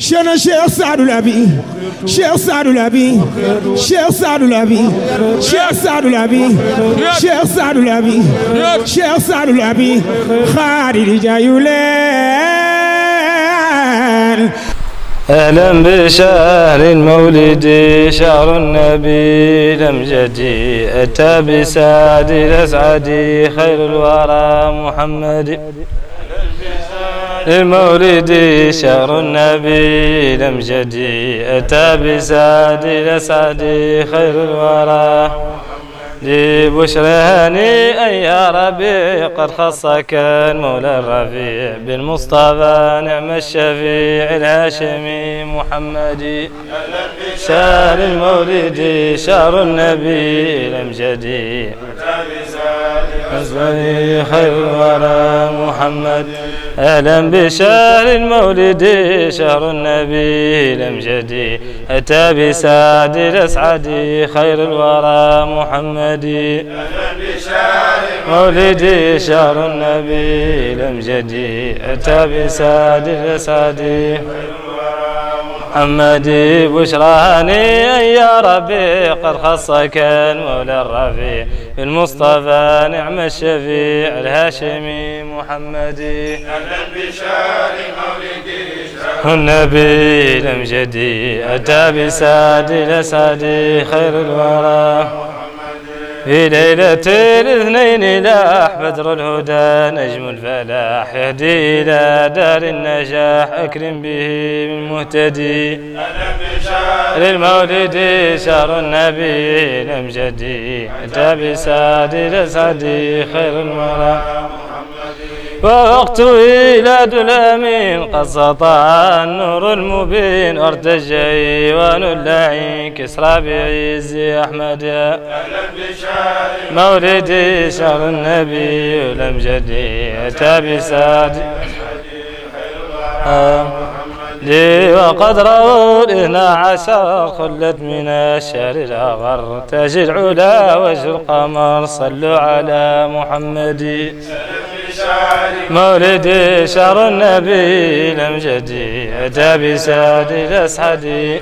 شنا شيخ سعد الأبي شيخ سعد الأبي شيخ سعد الأبي شيخ سعد الأبي شيخ سعد الأبي شيخ سعد الأبي خالد جايولان. أهلا بشهر المولد شهر النبي الأمجدي أتى بسعد الأسعد خير الورى محمد. المولد شهر النبي الأمجدي أتى بسعد الأسعد خير الورى. لبشرى هنيئا يا ربيع قد خصك المولى الرفيع بالمصطفى نعم الشفيع الهاشمي محمدي. شهر المولد شهر النبي الأمجدي خير الورى محمد. أهلا بشهر المولد شهر النبي الأمجدي أتى بسعد الأسعد خير الورى محمد. أهلا بشهر المولد شهر النبي الأمجدي أتى بسعد الأسعد محمد. بشرى هنيئا يا ربي قد خصك المولى الرفيع بالمصطفى نعم الشفيع الهاشمي محمدي. أهلا بشهر المولد شهر النبي الأمجدي أتى بسعد الأسعد خير الورى. في ليلة الاثنين لاح بدر الهدى نجم الفلاح يهدي إلى دار النجاح أكرم به من مهتدي. أهلا بشهر للمولد شهر النبي الأمجدي أتى بسعد الأسعد خير الورى. ووقت ميلاد الأمين قد سطع النور المبين وارتج إيوان اللعين كسرى بعز أحمد. أهلا بشهر مولدي شهر النبي الأمجدي أتى بسعد لي وقد رأوا الاثنا عشر خلت من الشهر الأغر تاج العلا وجه القمر صلوا على محمد. مولدي شهر النبي الأمجدي أتى بسعد الأسعد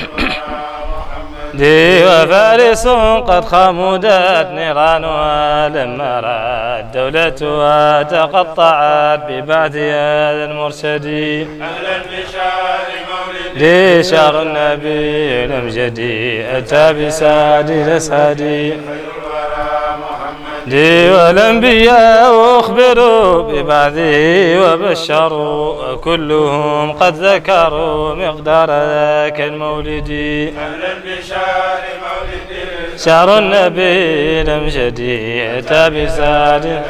دي وفارس قد خمدت نيرانها لما رأت دولتها تقطعت ببعث هذا المرشد. أهلا بشهر المولد دي شهر النبي الأمجدي أتى بسعد الأسعد دي والأنبياء أخبروا ببعثه وبشروا كلهم قد ذكروا مقدار ذاك المولد. أهلا بشهر المولد شهر النبي الأمجدي أتى بسعد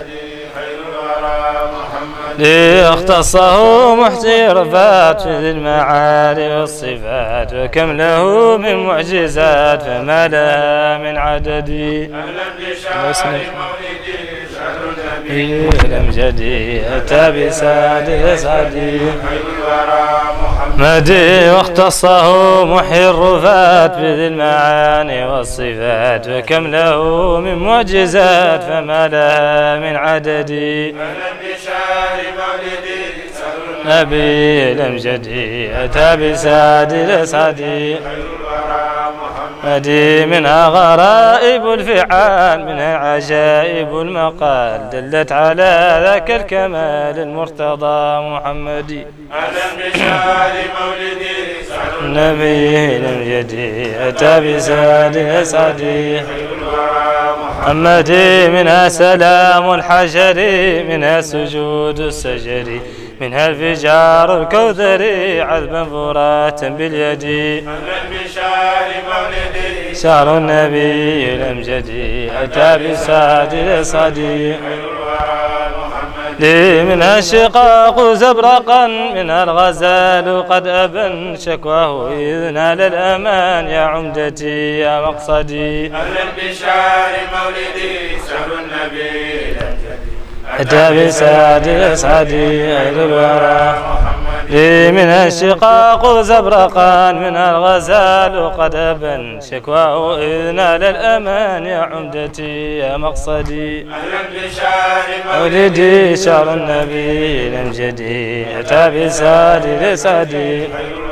اختصه محسي رفات في ذي المعالي والصفات وكم له من معجزات فما لها من عدد. أهلا بشهر المولد شهر النبي الأمجدي أتى بسعد الأسعد خير الورى محمد. واختصه محيي الرفات بذي المعاني والصفات وكم له من معجزات فما لها من عدد. أهلا بشهر مولدي النبي الأمجدي أتى بسعد الأسعد خير الورى محمد. منها غرائب الفعال منها عجائب المقال دلت على ذاك الكمال المرتضى محمدي. أهلا بشهر مولدي النبي الأمجدي أتى بسعد الأسعد خير الورى محمد. منها سلام الحجر منها سجود السجر منها الفجار الكوثري عذبا فراتا باليد. أهلا بشهر مولدي شهر النبي الأمجدي أتى بسعد الأسعد خير الورى محمد. لي منها الشقاق زبرقا منها الغزال قد أبن شكواه إذ نال الأمان يا عمدتي يا مقصدي. أهلا بشهر مولدي شهر النبي أتى بسعد الأسعد خير الورى محمد. لي منها الشقاق زبرقا منها الغزال قد أبن شكواه إذ نال الأمان يا عمدتي يا مقصدي. أهلا بشهر مولدي شهر النبي الأمجدي أتى بسادي لسادي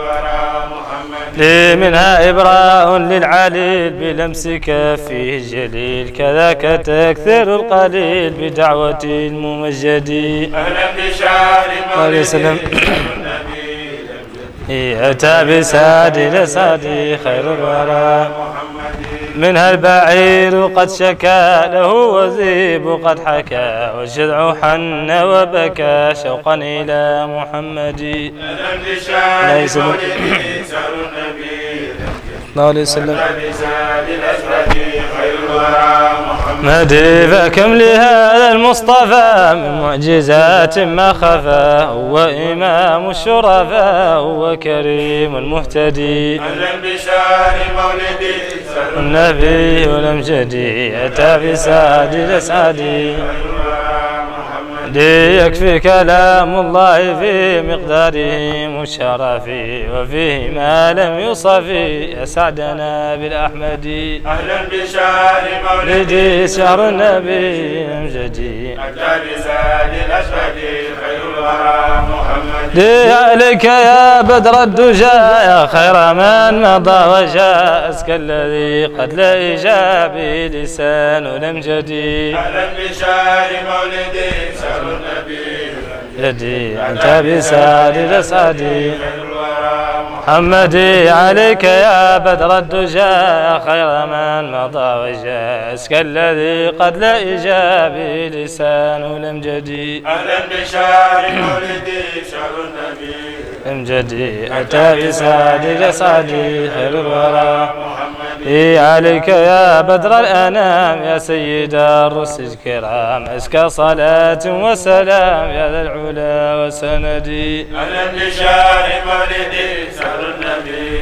لي منها إبراء للعليل بلمس كفه الجليل كذاك تكثر القليل بدعوة الممجد. أهلا بشهر مولد أتى بسادي لسادي خير الورى منها البعير قد شكا له وذيب قد حكى والجذع حن وبكى شوقا إلى محمد. أهلا بشهر مولد شهر النبي الله عليه وسلم خير الورى محمد. فكم لهذا المصطفى من معجزات ما خفى هو إمام الشرفاء هو كريم المهتدي. أهلا بشهر مولد النبي الأمجدي أتى بسعد الأسعد ليكفي كلام الله في مقداره مشرفي وفيه ما لم يصفي أسعدنا بالأحمد. أهلا بشهر مولدي شهر النبي الأمجدي أتى بسعد الأسود خير الورى محمد. لي عليك يا بدر الدجى يا خير من مضى وجاء أزكى الذي قد لا إجابي لسان الأمجدي. أهلا بشهر مولدي شهر النبي يدي أنت بسعد الأسعد خير الورى محمدي عليك يا بدر الدجى يا خير من مضى وجاء أزكى الذي قد لا إجابي لسان الأمجدي. أهلا بشهر مولدي شهر النبي أمجدي أتى بسعد الأسعد خير الورى محمدي عليك يا بدر الأنام يا سيد الرسل الكرام أزكى صلاة وسلام يا ذا العلا وسندي. أهلا بشهر مولدي شهر النبي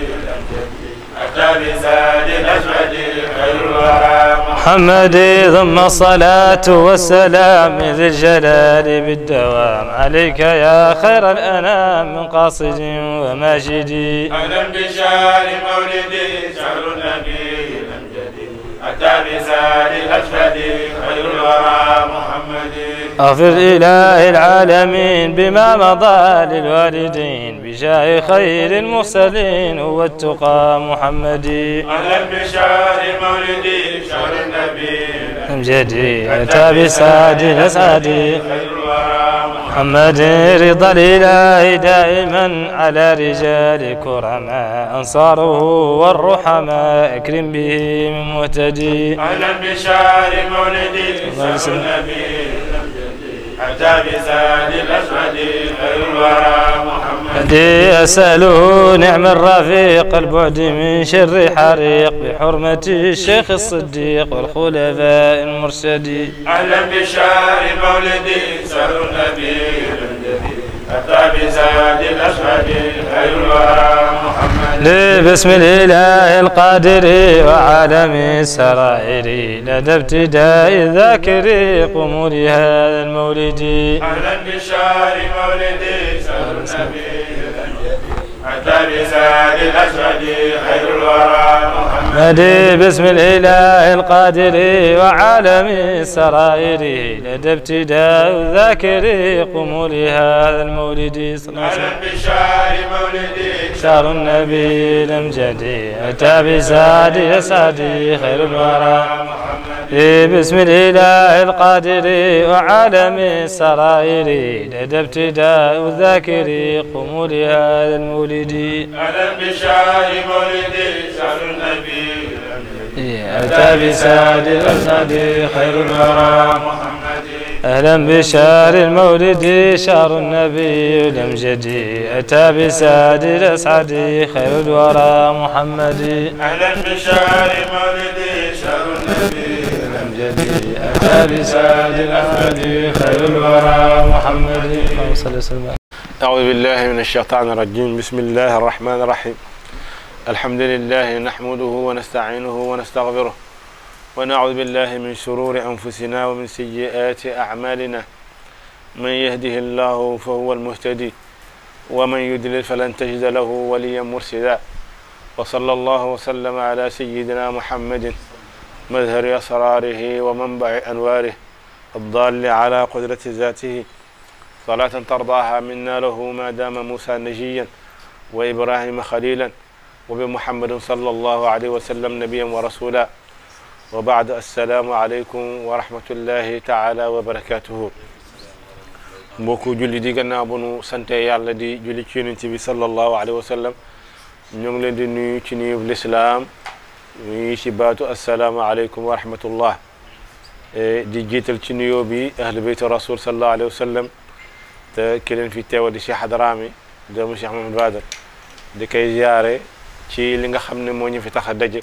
أتى بسعد الأسود خير الورى محمدي ثم الصلاة والسلام ذي الجلال بالدوام عليك يا خير الأنام من قاصد وماجدي. أهلا بشهر مولدي شهر النبي أتى بسعد الأسود خير الورى محمدي. اغفر إله العالمين بما مضى للوالدين بجاه خير المرسلين هو التقى محمدي. أهلا بشهر مولدي شهر النبي أمجدي أتى بسعد الأسعد خير الورى محمد رضا الإله دائما على رجال كرماء أنصاره والرحماء أكرم به من مهتدي. أهلا بشهر مولدي شهر النبي أتى بسعد الأسود خير الورى محمد. أسأله نعم الرفيق البعد من شر حريق بحرمة الشيخ الصديق والخلفاء المرشدين. أهلا بشهر مولدي شهر النبي أتى بسعد الأسود خير الورى محمد. بسم الإله القادر وعالم السرائر لدى ابتداء الذاكر قوموا لهذا المولد. أهلا بشهر مولدي شهر النبي أتى بسعد الأسود خير الورى محمد. بسم الإله القادر وعالم السرائر لدى ابتداء الذاكر قوموا لهذا المولد. أهلا بشهر مولدي شهر النبي الأمجدي أتى بسعد الأسعد خير الورى محمد. بسم الإله القادر وعالم السرائر لدى ابتداء الذاكر قوموا لهذا المولد. أهلا بشهر مولدي شهر النبي أتى بسعد الأسعد خير الورى محمد. أهلا بشهر المولد شهر النبي الأمجدي أتى بسعد الأسعد خير الورى محمد. أهلا بشهر مولدي شهر النبي الأمجدي أتى بسعد الأسعد خير الورى محمد. اللهم صل وسلم. أعوذ بالله من الشيطان الرجيم. بسم الله الرحمن الرحيم. الحمد لله نحمده ونستعينه ونستغفره ونعوذ بالله من شرور أنفسنا ومن سيئات أعمالنا. من يهده الله فهو المهتدي ومن يدلل فلن تجد له وليا مرشدا وصلى الله وسلم على سيدنا محمد مظهر أسراره ومنبع أنواره الضال على قدرة ذاته صلاة ترضاها منا له ما دام موسى نجيا وإبراهيم خليلا وبمحمد صلى الله عليه وسلم نبيا ورسولا وبعد السلام عليكم ورحمة الله تعالى وبركاته mbokku julli di gannaaw bu nu sante yàlla di julli ci yonent bi sallallahu alayhi wa sallam ñu ngi leen di nuyu ci nuyu lislaam nuyu ci baatu assalaamu aleykum wa rahmatullah di jiital ci nuyoo bi ahlu bayt rasul sallallahu alayhi wa sallam te ki leen fi teewa di Cheikh Hadrami doomu Cheikh Mahamad Fadal di koy ziyaare ci li nga xam ne moo ñu fi tax a daje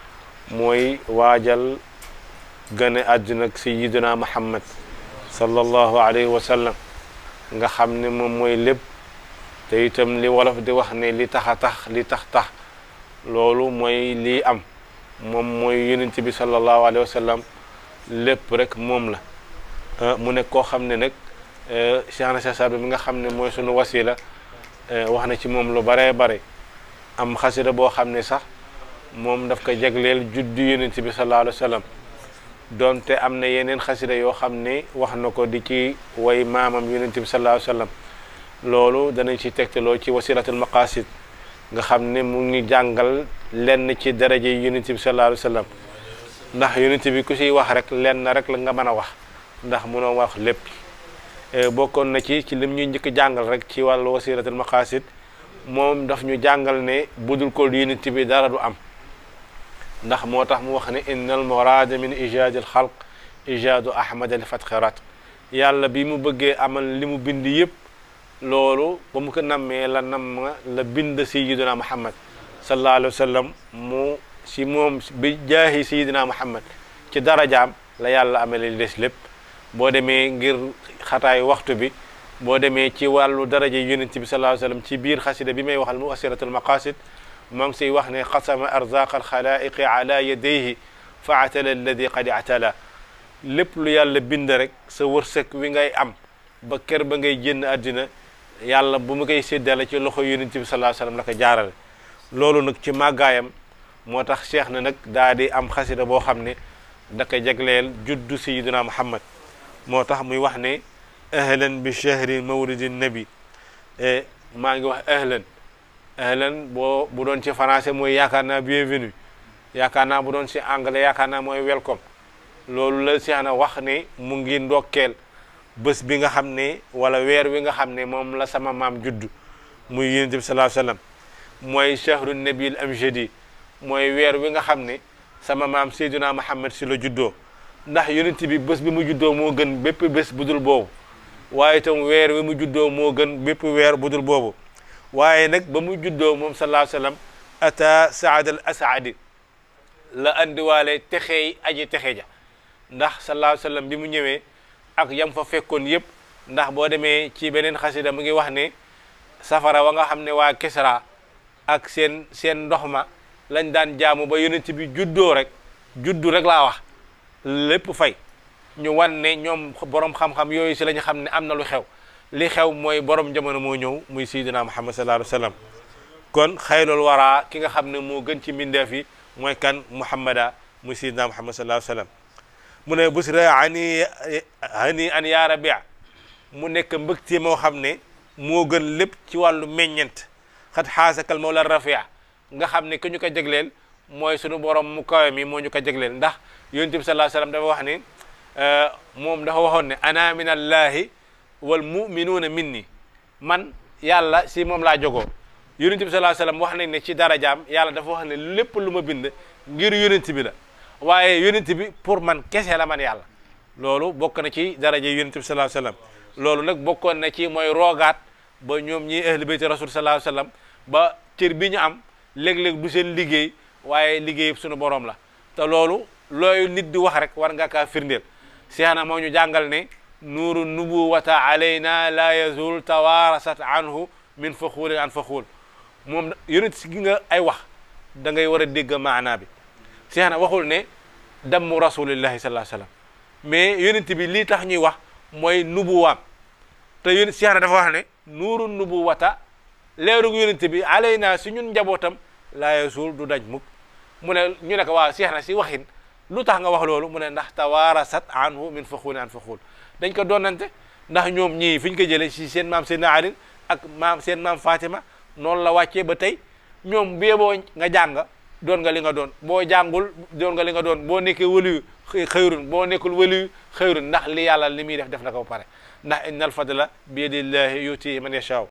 mooy waajal gane àdduna ak sayyidina Muhammad sallallahu alayhi wa sallam nga xam ne moom mooy lépp te itam li wolof di wax ne li tax a tax li tax loolu mooy lii am moom mooy yonent bi sallallahu alayhi wa sallam lépp rek moom la mu nekk koo xam ne nag Cheikh na Cheikh Saadu mi nga xam ne mooy sunu wasila wax na ci moom lu baree bare am xasida boo xam ne sax moom daf ko jagleel juddu yonent bi sallallahu alayhi wa sallam donte am na yeneen xasida yoo xam ne wax na ko di ci way maamam yonent bi sallallahu alayhi wa sallam loolu danañ ci tegtaloo ci wasilatul maqasid nga xam ne mu ngi jàngal lenn ci daraje yi yonent bi sallallahu alayhi wa sallam ndax yonent bi ku siy wax rek lenn rek la nga mën a wax ndax mënoo wax lépp bokkoon na ci lim ñuy njëkk jàngal rek ci wàllu wasilatul maqasid moom daf ñu jàngal ne budul ko yonent bi dara du am ndax moo tax mu wax ne innal muraada min ijaadi al xalq ijaadu ahmad li fatxi rat yàlla bi mu bëggee amal li mu bind yëpp loolu ba mu ko nammee la bind sayyidina Muhammad sallallahu alayhi wa sallam mu si moom bi jaahi sayyidina Muhammad ci darajaam la yàlla amale li des lépp boo demee ngir xataayu waxtu bi boo demee ci wàllu daraja yonent bi sallallahu alayhi wa sallam ci biir xasida bi may waxal mu asiratul maqasid maa ngi siy wax ne qasama arzaq alxalaiqi ala yadayhi fa atala alladi qad atala lépp lu yàlla bind rek sa wërsëg wi ngay am ba kër ba ngay génn àddina yàlla bu mu koy séddale ci loxo yonent bi sallallahu alayhi wa sallam la ko jaarale loolu nag ci màggaayam moo tax cheikh na nag daa di am xasida boo xam ne da ko jagleel juddu sayyidina Muhammad moo tax muy wax ne ahlan bi chahri mawlidi nabi maa ngi wax ahlan bu doon ci français mooy yaakaar naa bienvenue yaakaar naa bu doon ci anglais yaakaar naa mooy welcome loolu la Cheikh na wax ne mu ngi ndokkeel bés bi nga xam ne wala weer wi nga xam ne moom la sama maam judd muy yonent bi sallallahu alayhi wasallam mooy chahru nabil amjadi mooy weer wi nga xam ne sama maam Seydina Muhammad si la juddoo ndax yonent bi bés bi mu juddoo moo gën bépp bés budul boobu waaye itam weer wi mu juddoo moo gën bépp weer budul boobu waaye nag ba mu juddoo moom sallallahu alayhi wasallam ata saad al asaadi la andiwaale texeey aji texe ja ndax sallallahu alayhi wasallam bi mu ñëwee ak yam fa fekkoon yëpp ndax boo demee ci beneen xasida mu ngi wax ne safara wa nga xam ne waa Kisra ak seen ndox ma lañ daan jaamu ba yonent bi juddoo rek juddu rek laa wax lépp fay ñu wan ne ñoom borom xam-xam yooyu si la ñu xam ne am na lu xew li xew mooy borom jamono moo ñëw muy sayyidina Muhammad sallallahu alayhi wasallam kon xayrul wara ki nga xam ne moo gën ci mbindeef yi mooy kan Muhammada muy sayyidina Muhammad sallallahu alayhi wasallam mu ne busra ani an ya rabia mu nekk mbëgte moo xam ne moo gën lépp ci wàllu meññent xat xaasakal mawla rafia nga xam ne ku ñu ko jagleel mooy sunu borom mu kawe mi moo ñu ko jagleel ndax yonent bi sallallahu alayhi wasallam dafa wax ne moom dafa waxoon ne ana min allahi wal muminuuna minni man yàlla si moom laa jogoo yonent bi sallallahu alayhi wasallam wax nañ ne ci darajaam yàlla dafa wax ne lépp lu ma bind ngir yonent bi la waaye yonent bi pour man kese la man yàlla loolu bokk na ci daraja yonent bi sallallahu alayhi wasallam loolu nag bokkoon na ci mooy roogaat ba ñoom ñi ahli bayti rasul sallallahu alayhi wasallam ba cër bi ñu am léeg-léeg du seen liggéey waaye liggéey sunu borom la te loolu looy nit di wax rek war nga kaa firndeel Seexna moo ñu jàngal ne nuuru nubuwata alayna la yazul tawarasat anhu min faxuulin an faxuul moom yonent si gi nga ay wax da ngay war a dégg maanaa bi Seexna waxul ne dammu rasulillahi sallallahu alayhi wasallam mais yonent bi lii tax ñuy wax mooy nubuwaam te yonent Seexna dafa wax ne nuuru nubuwata leeru yonent bi alayna si ñun njabootam laa yasul du daj mukk mu ne ñu ne ko waa Cheikh na si waxin lu tax nga wax loolu mu ne ndax tawaarasat anhu min fuxuuli an fuxuul dañ ko doonante ndax ñoom ñii fi ñu ko jëlee si seen maam Seydina Ali ak seen maam Fatima noonu la wàccee ba tey ñoom boo nga jàng doon nga li nga doon boo jàngul doon nga li nga doon boo nekkee waliyu xëyrun boo nekkul waliyu xëyrun ndax li yàlla li muy def na ko ba pare ndax innal fadla bi yadillahi yuti man yashaa